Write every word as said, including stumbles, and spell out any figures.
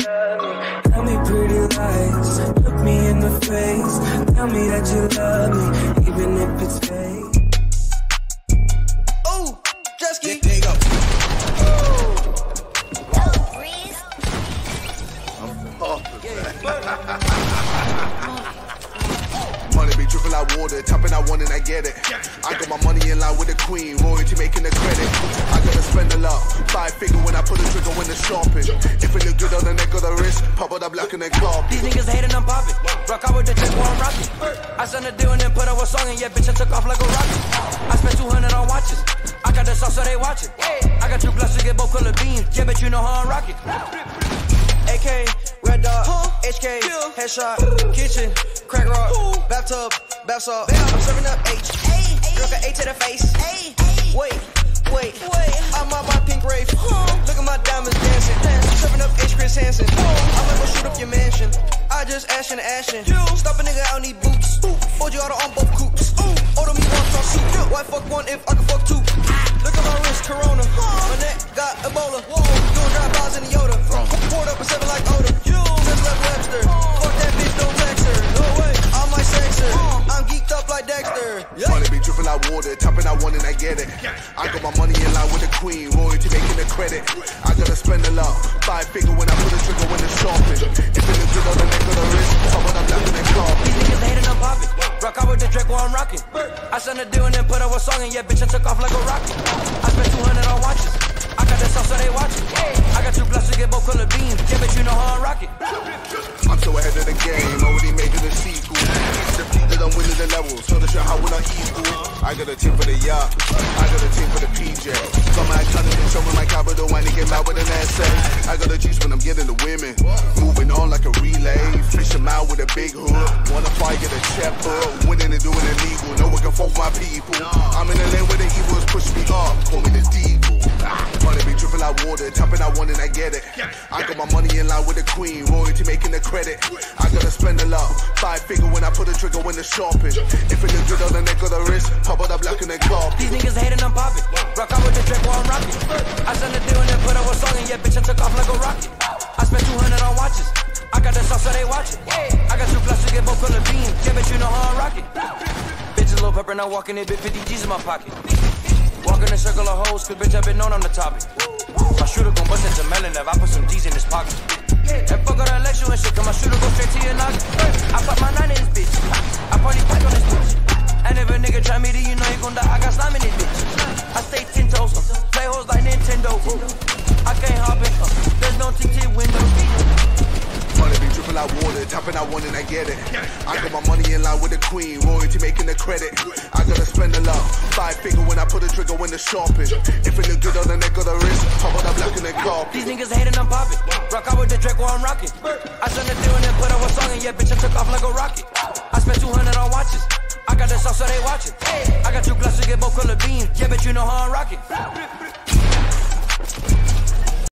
Tell me pretty lies, look me in the face. Tell me that you love me, even if it's fake. Oh, jet ski. There you go. Money be dripping like water, tapping out one and I get it. I got my money in line with the queen, royalty making the credit. I gotta spend a lot, five figure when I put a trigger when the shopping. If it look good on the neck or the wrist, pop it up black and then cop. These niggas hating, I'm popping. Rock out with the check while I'm rocking. I signed a deal and then put out a song and yeah, bitch, I took off like a rocket. I spent two hundred on watches. I got the sauce so they watching. I got two glasses to get both color beams. Yeah, bet you know how I'm rocking. A K, red dot, huh? H K, yeah. Headshot, kitchen, crack rock, ooh. Bathtub, bath salt. I'm serving up H, drunk an A to the face. Ay. Wait, wait, wait. I'm on my pink rave. Huh? Look at my diamonds dancing. Dance. Serving up H Chris Hansen. Oh. I'm gonna go shoot up your mansion. I just ashin' ashin'. Stop a nigga, I don't need boots. Hold you out on both coops. Ooh. Order me one from soup. Why fuck one if I can fuck two? Look at my wrist, Corona. Huh? My neck got Ebola. Whoa. Doing drive-bys in the Yoda. Poured up a seven like Oda. You just left Webster. Fuck that bitch, don't text her. No way, I might sex her. I'm geeked up like Dexter. Yeah. Money be dripping like water, tapping out one and I get it. I got my money in line with the queen, royalty making the credit. I gotta spend a lot, five figure when I put a trigger when the shopping. If it looks good on the neck or the wrist, top it up black and then cop. These niggas hating, I'm popping. Rock out with the Drake while I'm rocking. I signed a deal and then put out a song and yeah, bitch, I took off like a rocket. I spent two hundred on watches. I got the sauce so they watching. I got two glasses to get both color beams. Yeah, but you know how I'm rocking. I'm so ahead of the game, already making a sequel. Depleted, I'm winning the levels, so the shit how will I equal. I got a team for the yacht, I got a team for the P J. Got my economy, show me my capital, when they get out with an essay. I got a juice when I'm getting the women, moving on like a relay. Fish them out with a big hook, wanna fight, get a check hook. Winning and doing illegal, no one can fuck my people. I'm in the lane where the evils push me up, call me the devil. Money be dripping like water, tapping out one and I get it. I got my money in line with the queen, royalty making the credit. I gotta spend a lot, five figure when I put a trigger when the shopping. If it looks good on the neck or the wrist, pop it up black and then cop. These niggas hating, I'm popping. Rock out with the Drake while I'm rocking. I signed a deal and then put out a song and yeah, bitch, I took off like a rocket. I spent two hundred on watches. I got the sauce so they watching. I got two glasses to get both color beams. Yeah, bet you know how I'm rocking. Bitch, a little pepper, now walking in, bit fifty G's in my pocket. Walking in a circle of hoes, cause bitch, I've been known on the topic. My shooter gon' bust into melon if I put some G's in his pocket. And fuck all that election and shit, cause my shooter go straight to your noggin. I put my nine in this bitch. I party pack on this bitch. And if a nigga try me to, you know you gon' die. I got slime in this bitch. I stay ten toes, play hoes like Nintendo. I can't hop in, uh, there's no T T window. Money be dripping like water, tapping out one and I get it. I got my money in line with the queen, royalty making the credit. I gotta spend a lot, five figure when I put a trigger when the shopping. If it look good on the neck or the wrist, pop it up black and then cop. These niggas hating, I'm popping. Rock out with the Drake while I'm rocking. I signed a deal and then put out a song and yeah, bitch, I took off like a rocket. I spent two hundred on watches. I got the sauce so they watching. I got two glasses to get both color beams. Yeah, bet you know how I'm rocking.